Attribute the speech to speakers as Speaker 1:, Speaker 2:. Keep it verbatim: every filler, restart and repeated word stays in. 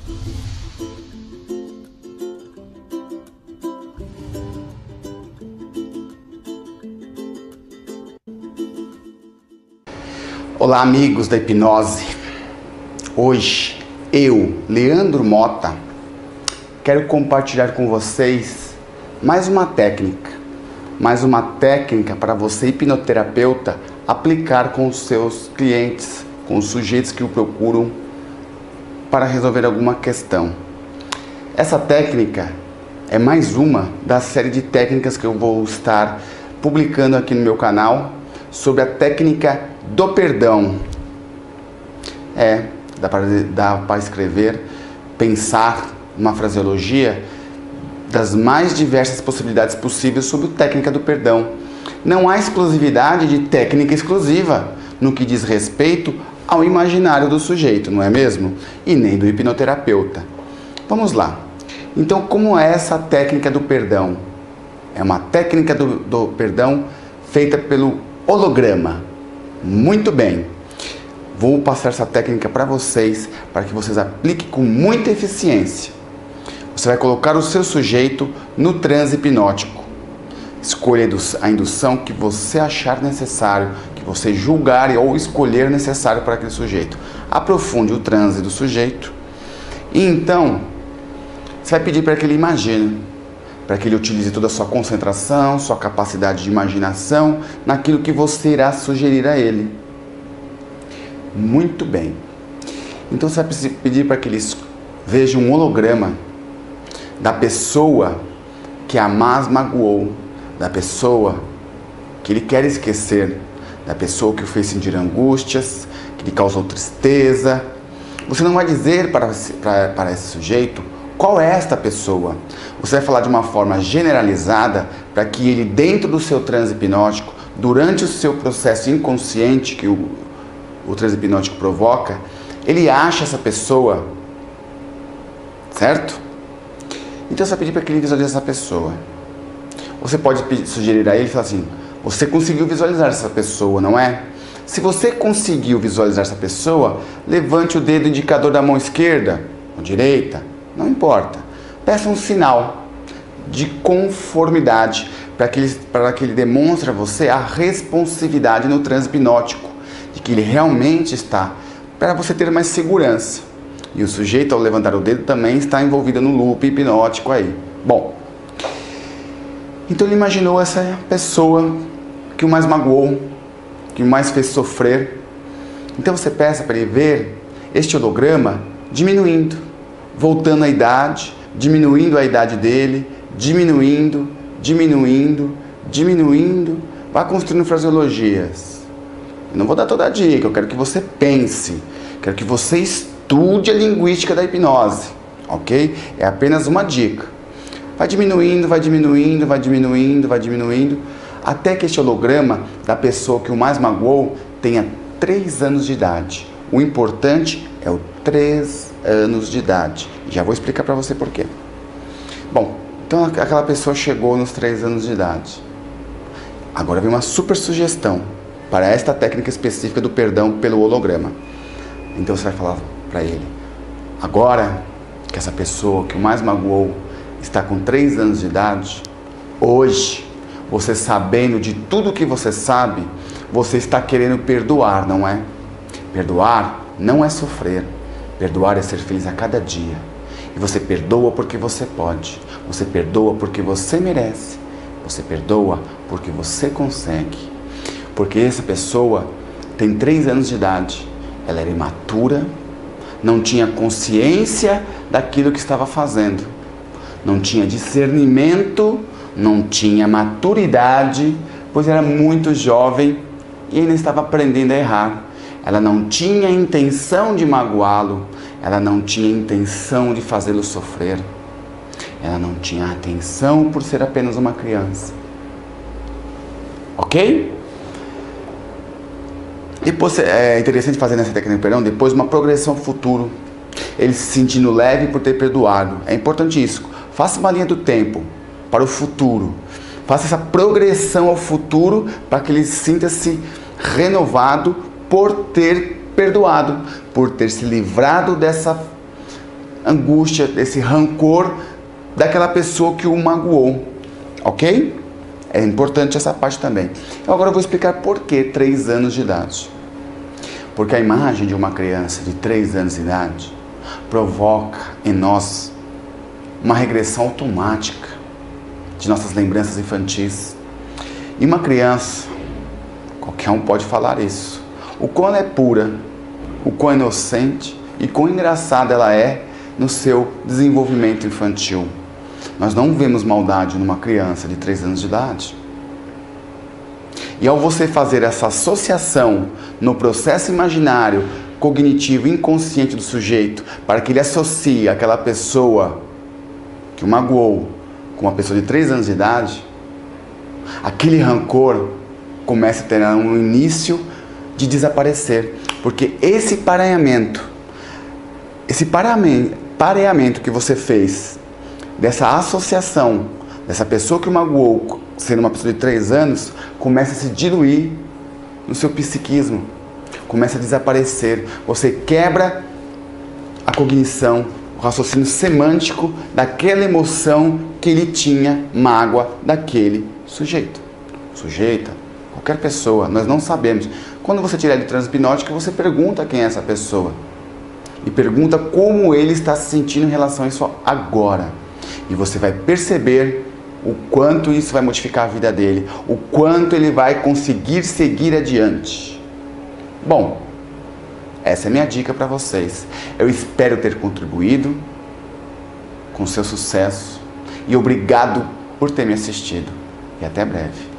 Speaker 1: Olá, amigos da hipnose. Hoje, eu, Leandro Mota, quero compartilhar com vocês mais uma técnica, mais uma técnica para você, hipnoterapeuta, aplicar com os seus clientes, com os sujeitos que o procuram para resolver alguma questão. Essa técnica é mais uma da série de técnicas que eu vou estar publicando aqui no meu canal sobre a técnica do perdão. É, dá para dá para escrever, pensar uma fraseologia das mais diversas possibilidades possíveis sobre a técnica do perdão. Não há exclusividade de técnica exclusiva no que diz respeito ao imaginário do sujeito, não é mesmo? E nem do hipnoterapeuta. Vamos lá. Então, como é essa técnica do perdão? É uma técnica do, do perdão feita pelo holograma. Muito bem, vou passar essa técnica para vocês, para que vocês apliquem com muita eficiência. Você vai colocar o seu sujeito no transe hipnótico. Escolha a indução que você achar necessário, que você julgar ou escolher necessário para aquele sujeito. Aprofunde o transe do sujeito e então você vai pedir para que ele imagine, para que ele utilize toda a sua concentração, sua capacidade de imaginação naquilo que você irá sugerir a ele. Muito bem. Então você vai pedir para que ele veja um holograma da pessoa que a mais magoou, da pessoa que ele quer esquecer, da pessoa que o fez sentir angústias, que lhe causou tristeza. Você não vai dizer para, para, para esse sujeito qual é esta pessoa. Você vai falar de uma forma generalizada para que ele, dentro do seu transe hipnótico, durante o seu processo inconsciente que o, o transe hipnótico provoca, ele acha essa pessoa, certo? Então você vai pedir para que ele visualize essa pessoa. Você pode pedir, sugerir a ele e falar assim: você conseguiu visualizar essa pessoa, não é? Se você conseguiu visualizar essa pessoa, levante o dedo indicador da mão esquerda ou direita, não importa. Peça um sinal de conformidade para que, ele, para que ele demonstre a você a responsividade no transe hipnótico, de que ele realmente está, para você ter mais segurança. E o sujeito, ao levantar o dedo, também está envolvido no loop hipnótico aí. Bom, então ele imaginou essa pessoa que o mais magoou, que o mais fez sofrer. Então você peça para ele ver este holograma diminuindo, voltando à idade, diminuindo a idade dele, diminuindo, diminuindo, diminuindo. Vá construindo fraseologias. Eu não vou dar toda a dica, eu quero que você pense, quero que você estude a linguística da hipnose, ok? É apenas uma dica. Vai diminuindo, vai diminuindo, vai diminuindo, vai diminuindo, até que este holograma da pessoa que o mais magoou tenha três anos de idade. O importante é o três anos de idade. Já vou explicar para você por quê. Bom, então aquela pessoa chegou nos três anos de idade. Agora vem uma super sugestão para esta técnica específica do perdão pelo holograma. Então você vai falar para ele: agora que essa pessoa que o mais magoou está com três anos de idade, hoje, você sabendo de tudo que você sabe, você está querendo perdoar, não é? Perdoar não é sofrer. Perdoar é ser feliz a cada dia. E você perdoa porque você pode. Você perdoa porque você merece. Você perdoa porque você consegue. Porque essa pessoa tem três anos de idade. Ela era imatura, não tinha consciência daquilo que estava fazendo. Não tinha discernimento, não tinha maturidade, pois era muito jovem e ainda estava aprendendo a errar. Ela não tinha intenção de magoá-lo, ela não tinha intenção de fazê-lo sofrer, ela não tinha atenção por ser apenas uma criança. Ok? Depois, é interessante fazer nessa técnica de perdão, depois uma progressão ao futuro. Ele se sentindo leve por ter perdoado. É importante isso. Faça uma linha do tempo para o futuro. Faça essa progressão ao futuro para que ele sinta-se renovado por ter perdoado, por ter se livrado dessa angústia, desse rancor daquela pessoa que o magoou, ok? É importante essa parte também. Agora eu vou explicar por que três anos de idade. Porque a imagem de uma criança de três anos de idade provoca em nós uma regressão automática de nossas lembranças infantis. E uma criança, qualquer um pode falar isso, o quão ela é pura, o quão inocente e quão engraçada ela é no seu desenvolvimento infantil. Nós não vemos maldade numa criança de três anos de idade. E ao você fazer essa associação no processo imaginário, cognitivo, inconsciente do sujeito, para que ele associe aquela pessoa que o magoou com uma pessoa de três anos de idade, aquele rancor começa a ter um início de desaparecer. Porque esse pareamento, esse pareamento, pareamento que você fez, dessa associação, dessa pessoa que o magoou, sendo uma pessoa de três anos, começa a se diluir no seu psiquismo, começa a desaparecer. Você quebra a cognição, o raciocínio semântico daquela emoção que ele tinha mágoa daquele sujeito. Sujeita, qualquer pessoa, nós não sabemos. Quando você tira ele de transe hipnótico, você pergunta quem é essa pessoa. E pergunta como ele está se sentindo em relação a isso agora. E você vai perceber o quanto isso vai modificar a vida dele, o quanto ele vai conseguir seguir adiante. Bom, essa é a minha dica para vocês. Eu espero ter contribuído com seu sucesso e obrigado por ter me assistido. E até breve.